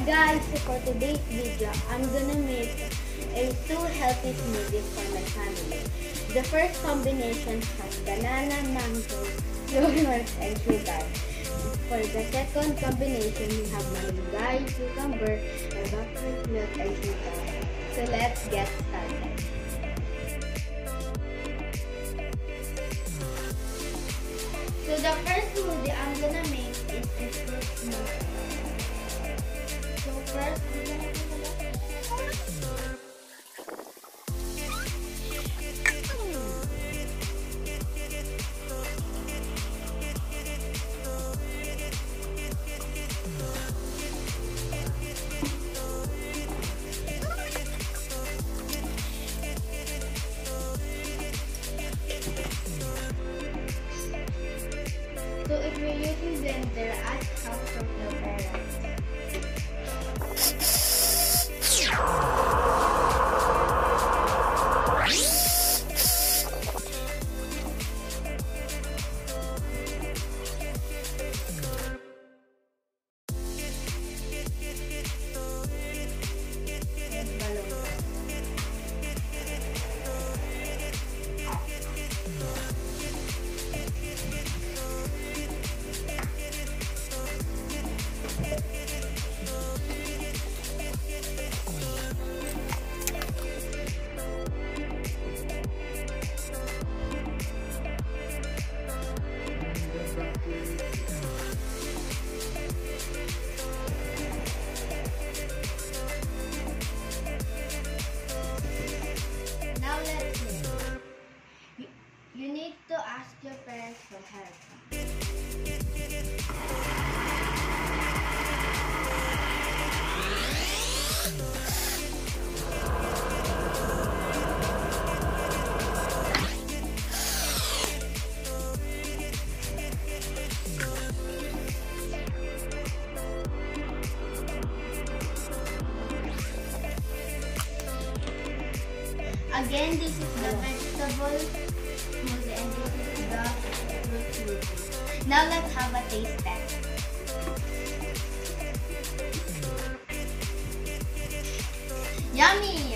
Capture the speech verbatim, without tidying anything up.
guys, so for today's video, I'm gonna make a two healthy smoothies for my family. The first combination has banana, mango, yogurt, and sugar. For the second combination, we have malunggay, cucumber, evaporated milk, and sugar. So let's get started. So the first smoothie I'm gonna make is a fruit smoothie. So first, we're gonna put So if you're using blender, ask help from your parents. Now let's play. You, you need to ask your parents for help. Again, this is the vegetable smoothie and this is the fruit smoothie. Now let's have a taste test. Yummy!